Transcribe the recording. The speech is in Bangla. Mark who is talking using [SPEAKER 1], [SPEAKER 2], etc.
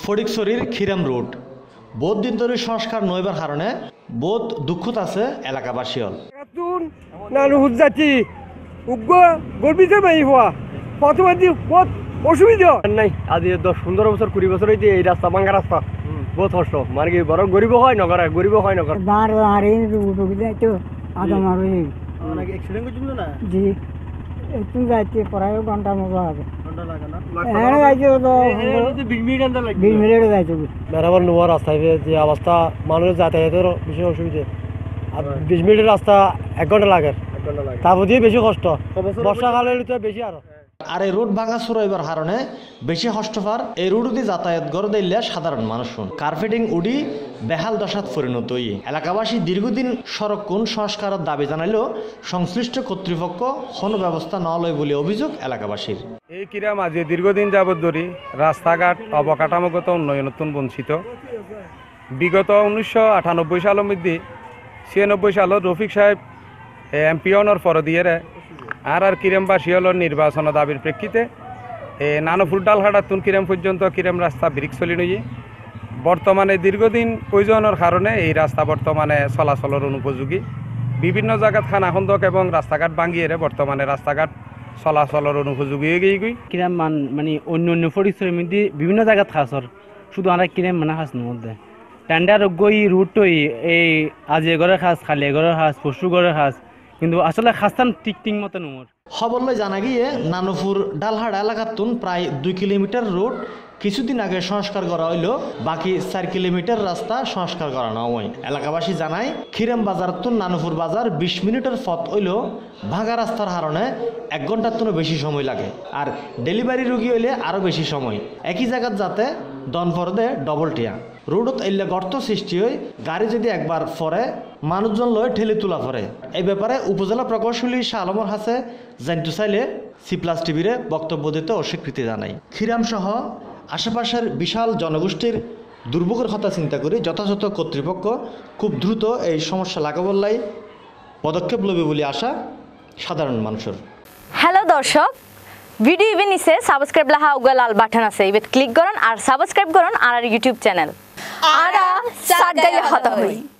[SPEAKER 1] ফটিকছড়ির খিরাম রোড বহুত দিন ধরে সংস্কার নইবার কারণে বহুত দুঃখত আছে এলাকাবাসী হল
[SPEAKER 2] নানু হুজাতি উগ্র গর্বিত মাই হওয়া প্রথমাদি বহুত অসুবিধা নাই আজি 10-15 বছর 20 বছর হইতে এই রাস্তা ভাঙা রাস্তা বহুত কষ্ট মানে কি বড় গরিব হয় নগর গরিব হয় নগর
[SPEAKER 3] বার আরে রুগী যাইতো আদম আর
[SPEAKER 2] অনেক অ্যাক্সিডেন্ট হইছিল না
[SPEAKER 3] জি একটু যাইতে প্রায় ঘন্টা মতো হবে
[SPEAKER 2] ঘন্টা লাগে না
[SPEAKER 3] হ্যাঁ যাইতো তো
[SPEAKER 2] 20 মিনিট আন্দা লাগে
[SPEAKER 3] 20 মিনিট যাইতো
[SPEAKER 2] বরাবর নোয়ার রাস্তায় যে অবস্থা মানুষ যাতায়াতের বেশি অসুবিধা আর 20 মিনিটের রাস্তা 1 ঘন্টা লাগে তারপর দিয়ে বেশি কষ্ট বর্ষাকালে বেশি আরো
[SPEAKER 1] আর এই রোড ভাঙা চুরাইবার কারণে বেশি কষ্টপার এই রোড দিয়ে যাতায়াত করে দিলে সাধারণ মানুষ কার্পেটিং উডি বেহাল দশাত পরিণত হই এলাকাবাসী দীর্ঘদিন সড়ক কোন সংস্কারের দাবি জানাইলেও সংশ্লিষ্ট কর্তৃপক্ষ কোনো ব্যবস্থা না লয় বলে অভিযোগ এলাকাবাসীর।
[SPEAKER 4] এই ক্রীড়া মাঝে দীর্ঘদিন যাবৎ ধরে রাস্তাঘাট অবকাঠামোগত উন্নয়নতন বঞ্চিত। বিগত 1998 সালের মধ্যে 96 সালত রফিক সাহেব এমপি হওয়ার পর দিয়ে আর কিরমবাসী হল নির্বাচন দাবির প্রেক্ষিতে নানপুর ডালহাটাতুন কিরম পর্যন্ত কিরম রাস্তা ব্রিক চলি নই বর্তমানে দীর্ঘদিন প্রয়োজনের কারণে এই রাস্তা বর্তমানে চলাচলের অনুপযোগী। বিভিন্ন জায়গাত খানাখন্দক এবং রাস্তাঘাট ভাঙিয়ে বর্তমানে রাস্তাঘাট চলাচলের অনুপযোগী হয়ে গই
[SPEAKER 5] কিরম মানে অন্য ফটিকছড়ির মধ্যে বিভিন্ন জায়গাত খাসর শুধু আমরা কিরম মানে খাস মধ্যে টেন্ডার গই রুট এই আজি ঘরের খাস খালি ঘরের খাস পশু ঘরের খাস কিন্তু আসলে খাস্তান ঠিক মতো নমর
[SPEAKER 1] খবরলে জানা গিয়ে নানুপুর ডালহাট এলাকাতুন প্রায় 2 কিলোমিটার রোড কিছুদিন আগে সংস্কার করা হইল, বাকি 4 কিলোমিটার রাস্তা সংস্কার করা না হয়। এলাকাবাসী জানায় খিরাম বাজার তুন নানুপুর বাজার 20 মিনিটের পথ হইল ভাঙা রাস্তার কারণে 1 ঘন্টার তুন বেশি সময় লাগে, আর ডেলিভারি রোগী হইলে আরো বেশি সময়। একই জায়গাত যাতে দন ফরদে ডবল টিয়া রোডত এলে গর্ত সৃষ্টি হয়, গাড়ি যদি একবার ফরে মানুষজন লয় ঠেলে তোলা ফরে। এই ব্যাপারে উপজেলা প্রকৌশলী শাহ আলমর হাসে জানতে চাইলে C+ টিভিরে বক্তব্য দিতে অস্বীকৃতি জানায়। খিরাম সহ আশেপাশের বিশাল জনগোষ্ঠীর দুর্ভোগের কথা চিন্তা করে যথাযথ কর্তৃপক্ষ খুব দ্রুত এই সমস্যা লাগাবল্লাই পদক্ষেপ লবে বলে আশা সাধারণ মানুষের।
[SPEAKER 6] হ্যালো দর্শক, ভিডিও ইভেন নিচে সাবস্ক্রাইব লাহা উগা লাল বাটন আছে, ইবেত ক্লিক করুন আর সাবস্ক্রাইব করুন আর ইউটিউব চ্যানেল আরা সাত গাইলে হতা হই।